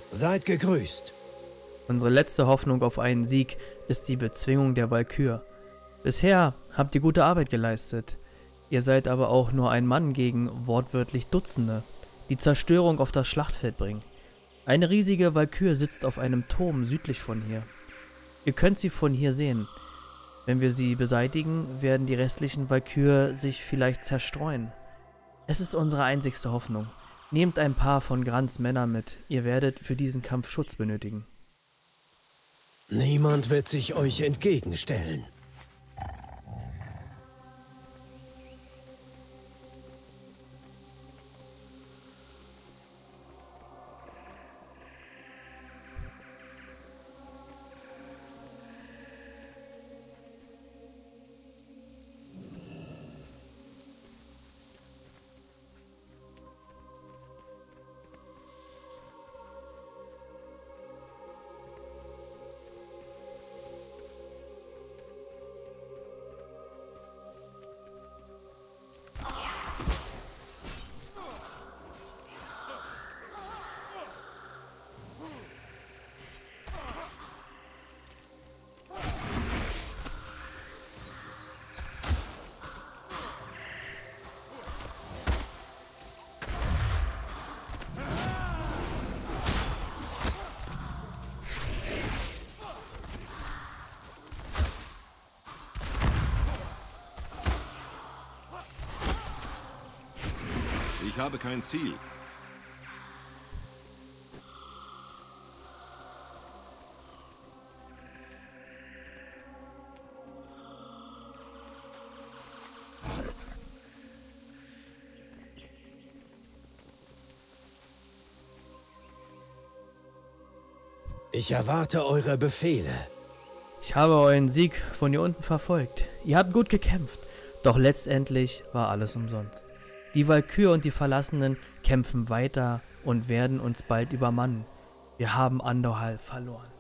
Seid gegrüßt. Unsere letzte Hoffnung auf einen Sieg ist die Bezwingung der Walküre. Bisher habt ihr gute Arbeit geleistet. Ihr seid aber auch nur ein Mann gegen wortwörtlich Dutzende, die Zerstörung auf das Schlachtfeld bringen. Eine riesige Walküre sitzt auf einem Turm südlich von hier. Ihr könnt sie von hier sehen. Wenn wir sie beseitigen, werden die restlichen Walküre sich vielleicht zerstreuen. Es ist unsere einzigste Hoffnung. Nehmt ein paar von Grants Männern mit. Ihr werdet für diesen Kampf Schutz benötigen. Niemand wird sich euch entgegenstellen. Ich habe kein Ziel. Ich erwarte eure Befehle. Ich habe euren Sieg von hier unten verfolgt. Ihr habt gut gekämpft, doch letztendlich war alles umsonst. Die Walküre und die Verlassenen kämpfen weiter und werden uns bald übermannen. Wir haben Andorhal verloren.